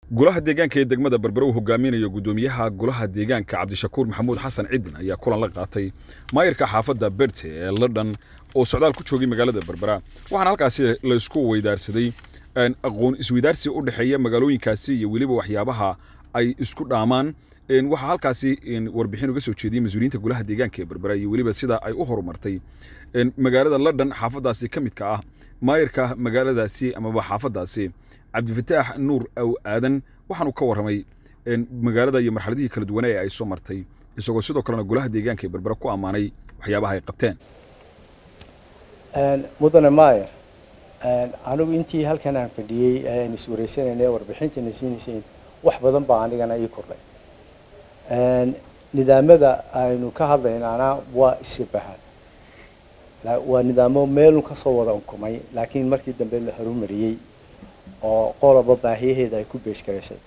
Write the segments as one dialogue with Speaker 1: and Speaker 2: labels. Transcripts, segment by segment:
Speaker 1: golaha deegaanka ee degmada Berbera uu hogaaminayo gudoomiyaha golaha deegaanka Cabdishakuur Maxamuud Xasan Cidin ayaa kulan la qaatay maayirka xaafadda Berte ee London oo socdaal ku joogay magaalada Berbera waxaana halkaasi la isku weydaarsaday aqoon isweydaarsi u dhaxeeya magaalooyinkaasi iyo waliba waxyaabaha ay isku dhaamaan waxa halkaasi warbixin uga soo jeediyay mas'uuliyiinta golaha deegaanka ee Berbera iyo waliba sida ay u horumartay magaalada London xaafadaasi kamidka ah maayirka magaaladaasi ama xaafadaasi Cabdifataax Nuur aw aadan waxaanu ka waramay magaalada iyo marxaladihii kala duwan ee ay soo martay isagoo sidoo kale golaha deegaanka ee Berbera ku amaanay waxyaabaha ay qabteen
Speaker 2: mudane maayir anigu intii halkan aan fadhiyay aan iswareysanay warbixinta siinayeen wax badan baa anigana ii kordhay nidaamada aynu ka hadlaynaana waa isbaxan waa nidaamo meel ka soo wada unkumay laakiin markii dambe la horumariyay oo qoloba baahiyaheeda ay ku beesh gareysay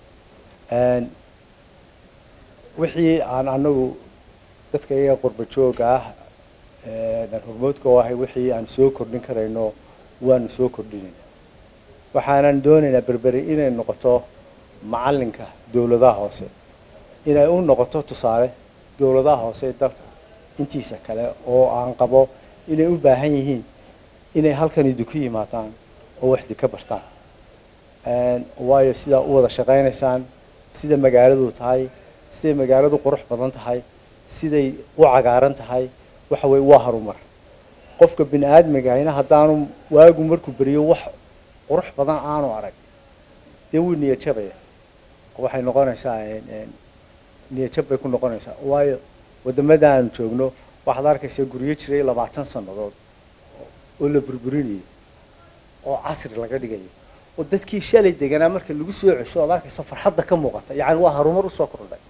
Speaker 2: wixii aan anagu dadka iyaga qurba jooga ah hormoodka wahay wixii aan soo kordhin karayno waan soo kordhinayna waxaanan doonaynaa Berbera inay noqoto macalinka dawladaha hoose inay u noqoto tusaale dawladaha hoose dalka intiisa kale oo aan qabo inay u baahan yihiin inay halkan idinku yimaadaan oo wax ka bartaan waayo sida u wada shaqeynaysaan sida magaaladu tahay sida magaaladu qurux badan tahay siday u cagaaran tahay waxa way waa harumar qofka bini'aadmiga ina hadaanu waagu markuu bariyo wax qurux badan aanu arag deewu niyad jabaya waxay noqonaysaa niyad jab bay ku noqonaysaa waayo wadamada aan joogno waxaad arkaysaa guriyo jiray 20 sanadood oo la burburinayo oo casri laga dhigayo oo dadkii shalay deganaa marka lagu soo cesho aad arkaysaa farxadda ka muuqata yaani waa harumar u soo kordhay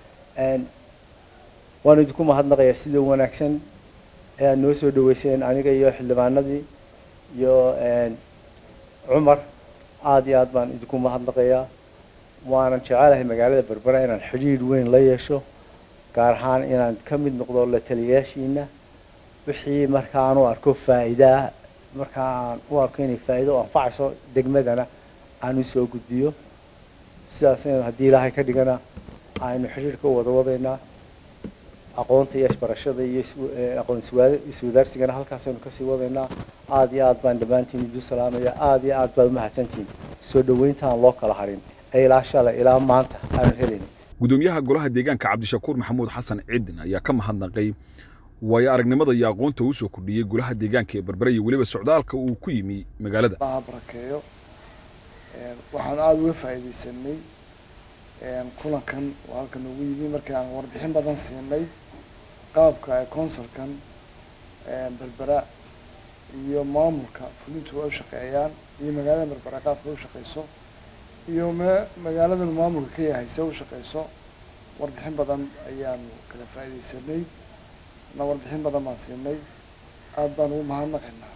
Speaker 2: waan idinku mahadnaqayaa sida wanaagsan ee noo soo dhaweyseen aniga iyo xildhibaanadii iyo Umar aad iyo aad baan idinku mahadnaqayaa waana jecelahay magaalada Berbera inaan xiriir weyn la yeesho gaar ahaan inaan ka mid noqdo la taliyaashiina wixii markaan u arko faa'iido markaan u arko inay faa'iido anfacayso degmadana aan u soo gudbiyo sidaas haddii Ilaahay ka dhigana aynu xiriirka wada wadayna aqoonta iyo isbarashada iyo aqoon isweydaarsigana halkaas aynu ka sii wadaynaa aad iyo aad baan dhamaantiin idin salaamaya aad iyo aad baad u mahadsantiin soo dhaweyntaan loo kala harin ilaa shalay ilaa maanta aan helin
Speaker 1: gudoomiyaha golaha deegaanka Cabdishakuur Maxamuud Xasan Cidin ayaa ka mahadnaqay way aragnimada iyo aqoonta uu soo kordhiyay golaha deegaanka ee Berbera iyo waliba socdaalka uu ku yimi magaalada
Speaker 3: barakeeyo waxaan aad uga faa'iideysanay kulankan halkan ugu yimi markii aan warbixin badan siinay qaabka ay consulkan Berbera iyo maamulka fulintu u shaqeeyaan iyo magaalada Berbera qaabka u shaqeyso iyo magaalada maamulka ka yahay soo shaqeyso warbixin badan ayaan kala faa'iideysanay na warbixin badan ma siinay aad baan ugu mahadnaqaynaa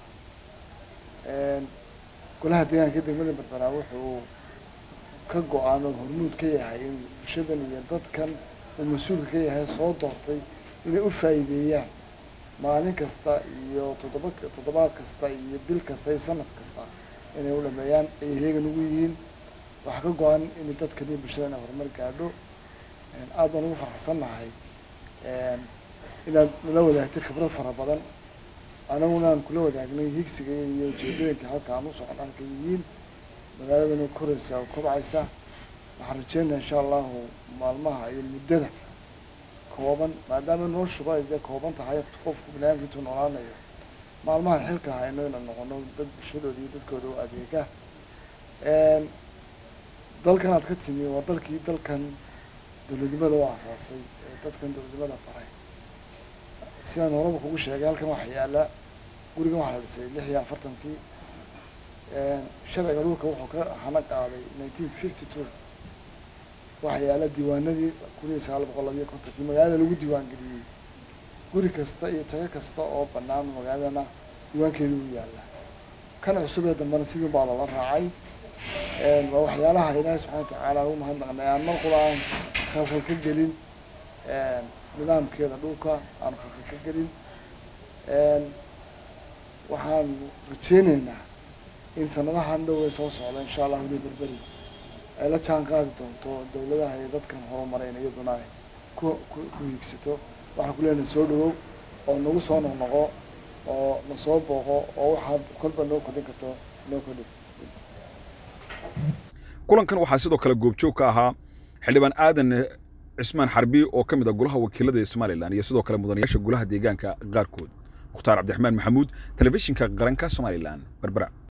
Speaker 3: golaha deegaanka degmada Berbera wuxuu ka go'aano hormuud ka yahay in bulshadan iyo dadkan uu mas'uul ka yahay soo doortay inay u faa'iideeyaan maalin kasta iyo toddobaad kasta iyo bil kasta iyo sanad kasta inay u dhameeyaan ay heegan ugu yihiin waxa ka go'an in dadkan iyo bulshadana horumar gaadho aad baan ugu faraxsanahay inaad la wadaagtay khibrad fara badan anaguna aan kula wadaagnay higsiga iyo ujeedooyinka halkaan u socdaan ka yihiin magaaladana koraysa oo kobcaysa waxaan rajeynayaa insha Allah maalmaha iyo muddada kooban maadaama noloshuba ay kooban tahay qofku banaankiisu noolaanayo maalmaha xilka hayno inaan noqono dad bulshadooda iyo dadkooda u adeega dalkan aad ka timi waa dalkan dawladnimada u aasaasay dadkan dawladnimada faray sidaan horeba kugu sheegay halkan waxa yaala gurigan waxa la dhisay 46kii sharciga dhulka wuxuu ka hana qaaday 1952 waxa yaala diiwaanadii 1952 magaalada lagu diiwaan geliyay guri kasta iyo taga kasta oo banaan magaalada diiwaankeedu u yaala kana cusub ee dambana sidii baa la raacay waxyaalaha Ilaahay subhanahu wa ta'ala uu mahadnaqnay aan quraan khafal ka gelin nidaamkeeda dhulka aan khafal ka gelin waxaan rajeynaynaa in sanadahan dhow ay soo socdaan insha Allah inay Berbera ay la jaan qaadi doonto dawladaha iyo dadkan horumareen iyaduna ay ku hiigsato waxaan ku leenahay soo dhawow oo nagu soo noqnoqo oo na soo booqo oo waxaad kolba noo kordhin karto noo kordhin.
Speaker 1: kulankan waxaa sidoo kale goobjoog ka ahaa xildhibaan aadan cismaan xarbi oo ka mid ah golaha wakiilada ee Soomaaliland iyo sidoo kale mudanayaasha golaha deegaanka qaarkood. mukhtaar cabdiraxmaan maxamuud telefishinka qaranka Soomaaliland Berbera.